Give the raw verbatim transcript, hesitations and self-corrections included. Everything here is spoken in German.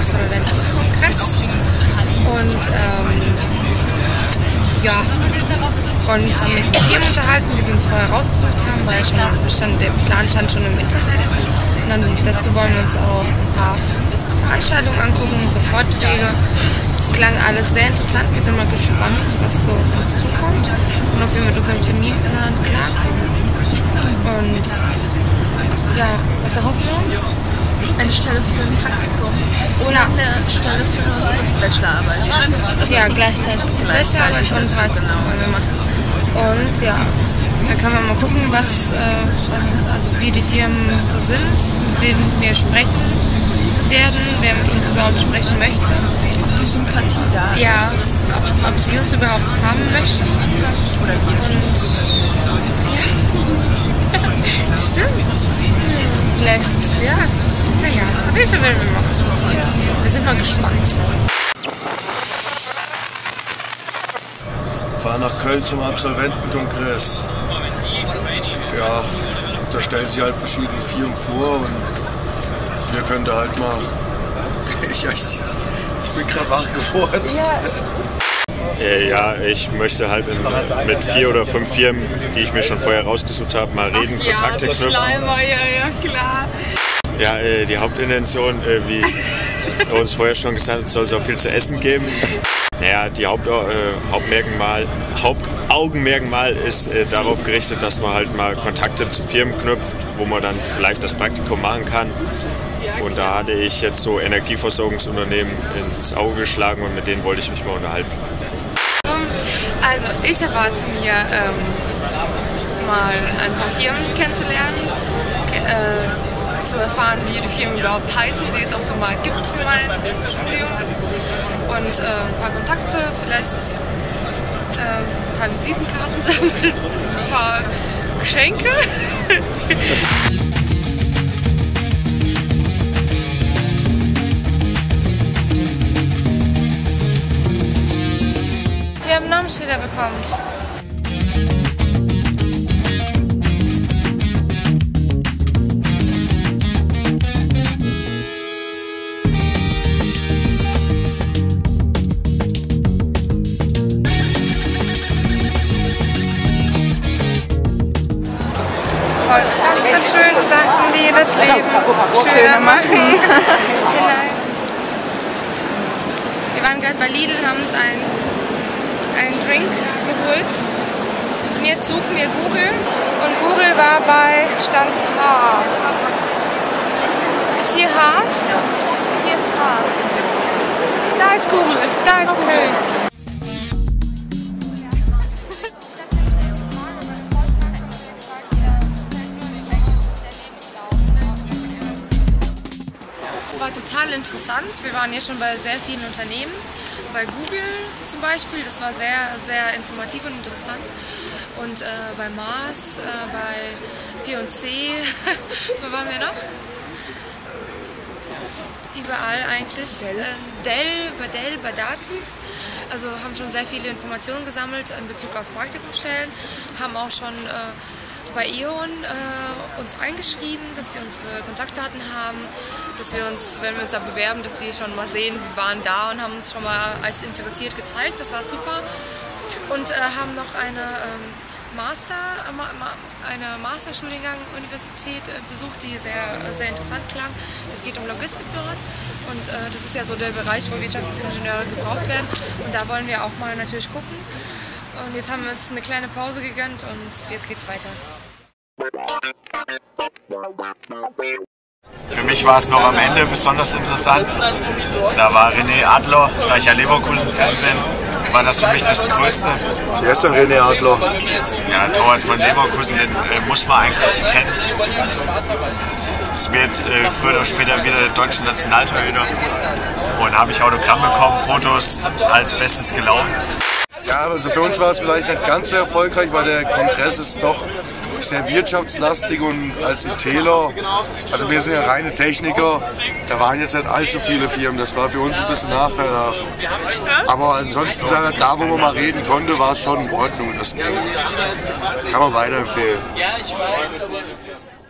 Absolventenkongress. Und ähm, ja, wollen uns dann mit Firmen unterhalten, die wir uns vorher rausgesucht haben, weil schon stand, der Plan stand schon im Internet. Und dann dazu wollen wir uns auch ein paar Veranstaltungen angucken, so Vorträge. Das klang alles sehr interessant. Wir sind mal gespannt, was so auf uns zukommt und ob wir mit unserem Terminplan klarkommen. Und ja, was erhoffen wir uns? Eine Stelle für ein Praktikum oder ja. eine Stelle für unsere Bachelorarbeit. Also ja, gleichzeitig die Bachelorarbeit und Praktikum wollen wir machen. Und ja, da kann man mal gucken, was, äh, also wie die Firmen so sind, mit wem wir sprechen werden, wer mit uns überhaupt sprechen möchte. Die Sympathie da. Ja, ob, ob sie uns überhaupt haben möchten. Oder wir sind. Ja. Stimmt. Vielleicht, ja. Naja, auf jeden Fall werden wir machen. Wir sind mal gespannt. Wir fahren nach Köln zum Absolventenkongress. Ja, da stellen sie halt verschiedene Firmen vor und wir können da halt mal. ich, ich bin gerade wach geworden. Ja. Äh, ja, ich möchte halt in, mit vier oder fünf Firmen, die ich mir schon vorher rausgesucht habe, mal reden, Ach, Kontakte ja, knüpfen. Schleimer, ja, ja, klar. Ja, äh, die Hauptintention, äh, wie er uns vorher schon gesagt hat, soll es auch viel zu essen geben. Naja, die Haupt, äh, Hauptmerkmal, Hauptaugenmerkmal ist äh, darauf gerichtet, dass man halt mal Kontakte zu Firmen knüpft, wo man dann vielleicht das Praktikum machen kann. Und da hatte ich jetzt so Energieversorgungsunternehmen ins Auge geschlagen und mit denen wollte ich mich mal unterhalten. Also ich erwarte mir ähm, mal ein paar Firmen kennenzulernen, äh, zu erfahren, wie die Firmen überhaupt heißen, die es auf dem Markt gibt für mein Studium. Und äh, ein paar Kontakte, vielleicht äh, ein paar Visitenkarten sammeln, ein paar Geschenke. Wir haben Namensschilder bekommen. Voll ganz schön, sagten die, das Leben schöner machen. Genau. Wir waren gerade bei Lidl, haben uns ein einen Drink geholt. Und jetzt suchen wir Google und Google war bei Stand H. Ist hier H? Hier ist H. Da ist Google, da ist Google. War total interessant. Wir waren hier schon bei sehr vielen Unternehmen. Bei Google zum Beispiel, das war sehr, sehr informativ und interessant. Und äh, bei Mars, äh, bei P und C, wo waren wir noch? Überall eigentlich. Äh, Dell, bei Dell, bei Dativ. Also haben schon sehr viele Informationen gesammelt in Bezug auf Praktikumsstellen. Haben auch schon äh, bei E O N äh, uns eingeschrieben, dass die unsere Kontaktdaten haben, dass wir uns, wenn wir uns da bewerben, dass die schon mal sehen, wir waren da und haben uns schon mal als interessiert gezeigt. Das war super. Und äh, haben noch eine ähm, Master, eine Masterstudiengang Universität äh, besucht, die sehr, sehr interessant klang. Das geht um Logistik dort und äh, das ist ja so der Bereich, wo wirtschaftliche Ingenieure gebraucht werden. Und da wollen wir auch mal natürlich gucken. Und jetzt haben wir uns eine kleine Pause gegönnt und jetzt geht's weiter. Für mich war es noch am Ende besonders interessant. Da war René Adler, da ich ja Leverkusen-Fan bin, war das für mich das Größte. Wer ist denn René Adler? Ja, Torwart von Leverkusen, den äh, muss man eigentlich kennen. Es wird äh, früher oder später wieder der deutsche Nationaltorhüter. Und da habe ich Autogramm bekommen, Fotos, ist alles bestens gelaufen. Ja, also für uns war es vielleicht nicht ganz so erfolgreich, weil der Kongress ist doch sehr wirtschaftslastig und als ITler, also wir sind ja reine Techniker, da waren jetzt nicht allzu viele Firmen, das war für uns ein bisschen nachteilhaft. Aber ansonsten, da wo man mal reden konnte, war es schon in Ordnung, das ging. Kann man weiterempfehlen.